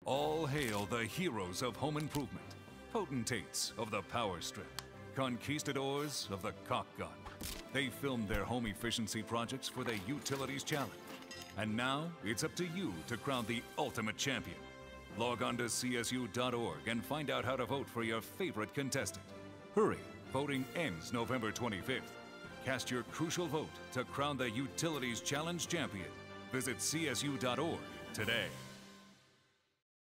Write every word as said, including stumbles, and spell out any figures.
All hail the heroes of home improvement, potentates of the power strip, conquistadors of the caulk gun. They filmed their home efficiency projects for the YOUtilities Challenge. And now it's up to you to crown the ultimate champion. Log on to C S U dot org and find out how to vote for your favorite contestant. Hurry, voting ends November twenty-fifth. Cast your crucial vote to crown the YOUtilities Challenge champion. Visit C S U dot org today.